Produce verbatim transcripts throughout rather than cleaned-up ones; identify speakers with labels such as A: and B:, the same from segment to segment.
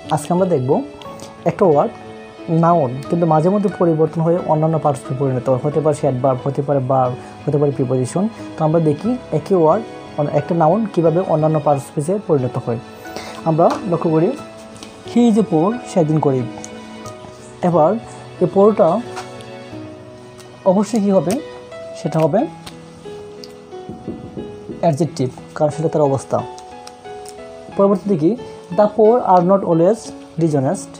A: আজকে আমরা দেখব একটা ওয়ার্ড নাউন কিন্তু মাঝে মধ্যে পরিবর্তন হয়ে অন্যান্য পার্টসে পরিণত হয়, হতে পারে অ্যাডভার্ব, হতে পারে ভার্ব, হতে পারে প্রিপোজিশন। তো আমরা দেখি একই ওয়ার্ড একটা নাউন কীভাবে অন্যান্য পার্টসে পরিণত হয়। আমরা লক্ষ্য করি হি ইজ এ পোর, সে একদিন গরিব। এবার এই পোরটা অবশ্যই কী হবে, সেটা হবে অ্যাডজেক্টিভ, কারণ সেটা তার অবস্থা। পরবর্তীতে কি, the poor are not always dishonest,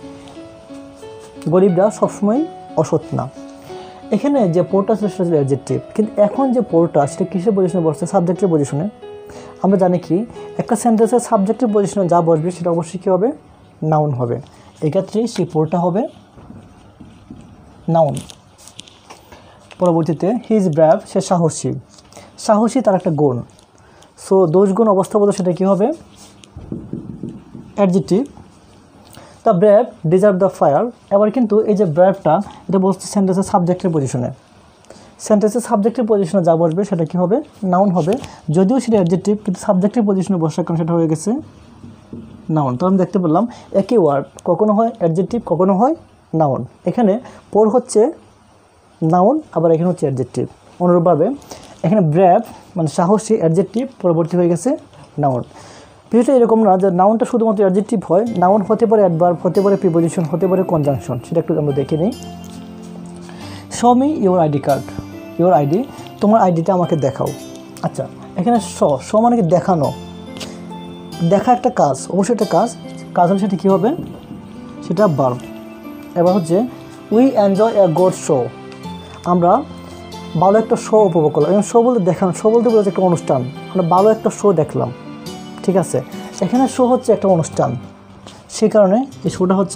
A: গরিবরা সবসময় অসৎ না। এখানে যে পোরটা ছিল সেটা ছিল অ্যাডজেক্টিভ, কিন্তু এখন যে পোরটা সেটা কিসের পজিশনে বসছে, সাবজেক্টের পজিশনে। আমরা জানি কি একটা সেন্টেন্সের সাবজেক্টের পজিশনে যা বসবে সেটা অবশ্যই কী হবে, নাউন হবে। এক্ষেত্রে সেই পোরটা হবে নাউন। পরবর্তীতে হি ইজ ব্র্যাভ, সে সাহসী। সাহসী তার একটা গুণ, সো দোষ গুণ অবস্থা বলে সেটা কী হবে, adjective. The brave deserve the fire. এবার কিন্তু এই যে ব্র্যাভটা এটা বলছে সেন্টেন্সের সাবজেক্টের পজিশনে, সেন্টেন্সের সাবজেক্টের পজিশনে যা বসবে সেটা কী হবে, নাউন হবে। যদিও সেটা অ্যাডজেক্টিভ কিন্তু সাবজেক্টের পজিশনে বসার কারণে সেটা হয়ে গেছে নাউন। তো আমি দেখতে পেলাম একই ওয়ার্ড কখনো হয় অ্যাডজেক্টিভ, কখনো হয় নাউন। এখানে পোর হচ্ছে নাউন, আবার এখানে হচ্ছে অ্যাডজেক্টিভ। অনুরূপভাবে এখানে ব্র্যাভ মানে সাহসী অ্যাডজেক্টিভ, পরবর্তী হয়ে গেছে নাউন। বিষয়টা এরকম না যে নাউনটা শুধুমাত্র অ্যাডজেক্টিভ হয়, নাউন হতে পারে অ্যাডভার্ব, হতে পারে প্রিপোজিশন, হতে পারে কনজাংশন। সেটা একটু আমরা দেখে নিই। Show me your ID card, your ID, তোমার আইডিটা আমাকে দেখাও। আচ্ছা, এখানে শো, শো মানে কি দেখানো, দেখা একটা কাজ, অবশ্যই একটা কাজ, কাজ হলে সেটা কী হবে, সেটা ভার্ব। এবার হচ্ছে we enjoy a good show, আমরা ভালো একটা শো উপভোগ করলাম। এবং শো বলতে দেখানো, শো বলতে বোঝাচ্ছে একটা অনুষ্ঠান, আমরা ভালো একটা শো দেখলাম, ঠিক আছে। এখানে শো হচ্ছে একটা অনুষ্ঠান, সেই কারণে এই শোটা হচ্ছে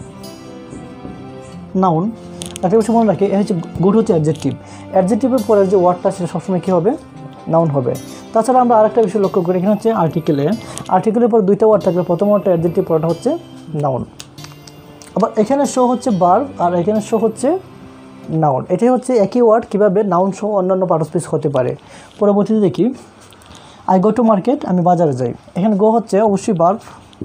A: নাউন। একটা বিষয় মনে রাখি, এ হচ্ছে গুড হচ্ছে অ্যাডজেক্টিভ, অ্যাডজেক্টিভের পরে যে ওয়ার্ডটা সেটা সবসময় কী হবে, নাউন হবে। তাছাড়া আমরা আরেকটা বিষয় লক্ষ্য করি, এখানে হচ্ছে আর্টিকেলে, আর্টিকেলের পর দুইটা ওয়ার্ড থাকবে, প্রথম ওয়ার্ডটা অ্যাডজেক্টিভ, পরটা হচ্ছে নাউন। আবার এখানে শো হচ্ছে ভার্ব আর এখানে শো হচ্ছে নাউন। এটাই হচ্ছে একই ওয়ার্ড কীভাবে নাউন সহ অন্যান্য পার্টসপিস হতে পারে। পরবর্তীতে দেখি আই গো টু মার্কেট, আমি বাজারে যাই। এখানে গো হচ্ছে অবশ্যই verb.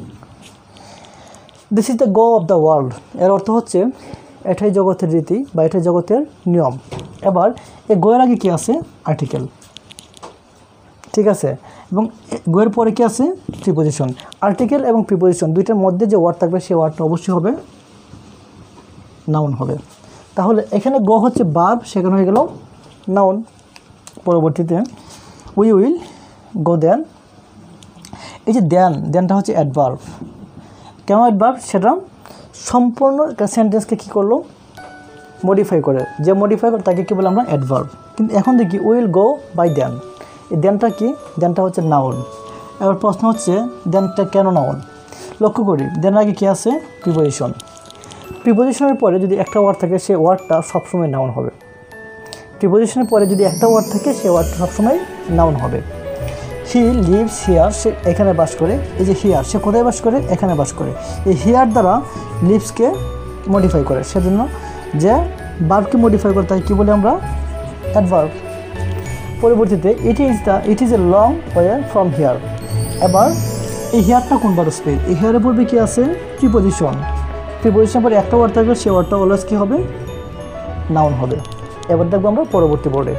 A: This is the go of the world, এর অর্থ হচ্ছে এটাই জগতের রীতি বা এটাই জগতের নিয়ম। এবার এই গোয়ের আগে কী আছে, আর্টিকেল, ঠিক আছে। এবং গোয়ের পরে কী আছে, প্রিপোজিশন। আর্টিকেল এবং প্রিপোজিশন দুইটার মধ্যে যে ওয়ার্ড থাকবে সেই ওয়ার্ডটা অবশ্যই হবে নাউন হবে। তাহলে এখানে গো হচ্ছে ভার্ব, সেখানে হয়ে গেল নাউন। পরবর্তীতে উই উইল গো দেন, এই যে দেন, দেনটা হচ্ছে অ্যাডভার্ব। কেন অ্যাডভার্ব, সেটা সম্পূর্ণ সেন্টেন্সকে কী করলো, মডিফাই করে। যে মডিফাই করে তাকে কী বলে আমরা, অ্যাডভার্ব। কিন্তু এখন দেখি উইল গো বাই দেন, এই দেনটা কি, দেনটা হচ্ছে নাউন। এবার প্রশ্ন হচ্ছে দেনটা কেন নাউন। লক্ষ্য করি দেন আগে কী আছে, প্রিপোজিশন। প্রিপোজিশনের পরে যদি একটা ওয়ার্ড থাকে সেই ওয়ার্ডটা সবসময় নাউন হবে। প্রিপোজিশনের পরে যদি একটা ওয়ার্ড থাকে সেই ওয়ার্ডটা সবসময় নাউন হবে। হি লিভস হিয়ার, সে এখানে বাস করে। এই যে হিয়ার, সে কোথায় বাস করে, এখানে বাস করে। এই হিয়ার দ্বারা লিভসকে মডিফাই করে, সেজন্য যে ভার্বকে মডিফাই করে তাই কী বলে আমরা, অ্যাডভার্ব। পরবর্তীতে it is the it is a long way from here. এবার এই হিয়ারটা কোন পার্টসপিস, এই হিয়ারের পূর্বে কী আছে, প্রিপোজিশন। প্রিপোজিশনের পরে একটা ওয়ার্ড থাকবে, সেই ওয়ার্ডটা অলওয়েজ কী হবে, নাউন হবে। এবার দেখবো আমরা পরবর্তী বোর্ডে।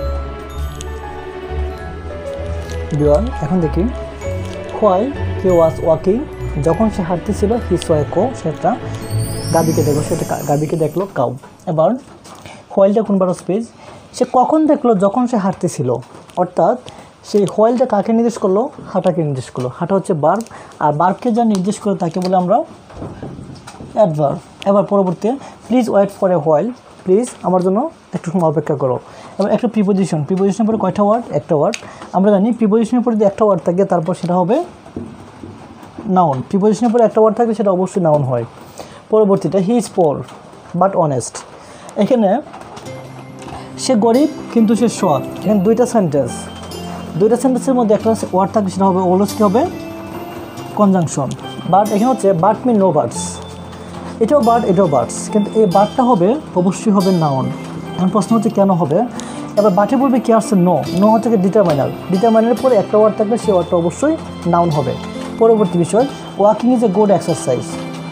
A: বিওয়ান এখন দেখি হোয়াই হি ওয়াজ ওয়াকিং, যখন সে হাঁটতেছিল, হি স এ কো, সেটা গাবিকে দেখলো, সেটা গাবিকে দেখলো কাউ। এবার হোয়াইলটা কোন পার্টসপিস, সে কখন দেখলো, যখন সে হাঁটতেছিল। অর্থাৎ সেই হোয়াইলটা কাকে নির্দেশ করলো, হাঁটাকে নির্দেশ করলো। হাঁটা হচ্ছে ভার্ব, আর ভার্বকে যা নির্দেশ করে তাকে বলে আমরা অ্যাডভার্ব। এবার পরবর্তী please wait for a while, please আমার জন্য একটু সময় অপেক্ষা করো। এবার একটা প্রিপোজিশন, প্রিপোজিশনের পরে কয়টা ওয়ার্ড, একটা ওয়ার্ড। আমরা জানি প্রিপোজিশনের পরে যদি একটা ওয়ার্ড থাকে তারপর সেটা হবে নাউন। প্রিপোজিশনের পরে একটা ওয়ার্ড থাকলে সেটা অবশ্যই নাউন হয়। পরবর্তীটা he is poor but honest, এখানে সে গরিব কিন্তু সে সৎ। এখানে দুইটা সেন্টেন্স, দুইটা সেন্টেন্সের মধ্যে একটা ওয়ার্ড থাকবে সেটা হবে অলওয়েজ কী হবে, কনজাংশন। বাট এখানে হচ্ছে বাট মিন নো বার্ডস, এটাও বার্ড এটাও বার্ডস, কিন্তু এই বার্ডটা হবে অবশ্যই হবে নাউন। এখন প্রশ্ন হচ্ছে কেন হবে। এবার বাটে বলবে কী আসছে, নো, নো হচ্ছে ডিটারমাইনার। ডিটারমাইনারের পরে একটা ওয়ার্ড থাকবে, সেই ওয়ার্ডটা অবশ্যই নাউন হবে। পরবর্তী বিষয় walking is a good exercise,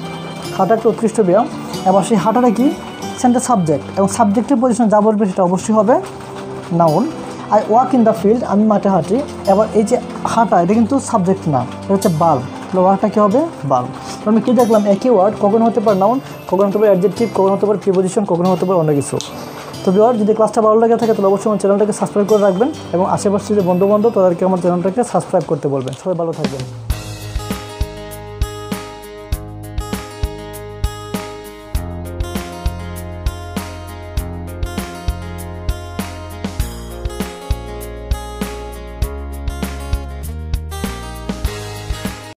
A: হাঁটা একটা উৎকৃষ্ট ব্যায়াম। এবার সেই হাঁটাটা কি সেন্টার সাবজেক্ট, এবং সাবজেক্টের পজিশনে যা বলবে সেটা অবশ্যই হবে noun. I walk in the field, আমি মাঠে হাঁটি। এবার এই যে হাঁটা এটা কিন্তু সাবজেক্ট না, এটা হচ্ছে বার্ব। তাহলে ওয়ার্ডটা কী হবে বার্ব। তো আমি কী দেখলাম একই ওয়ার্ড কখনো হতে পারে নাউন, কখনো হতে পারে অ্যাডজেক্টিভ, কখনো হতে পারে প্রিপোজিশন, কখনো হতে পারে অন্য কিছু। তো ভিউয়ার যদি ক্লাসটা ভালো লাগে থাকে তাহলে অবশ্যই আমার চ্যানেলটাকে সাবস্ক্রাইব করে রাখবেন এবং আশেপাশে যে বন্ধু বান্ধব তাদেরকে আমার চ্যানেলটাকে সাবস্ক্রাইব করতে বলবেন। সবাই ভালো থাকবেন।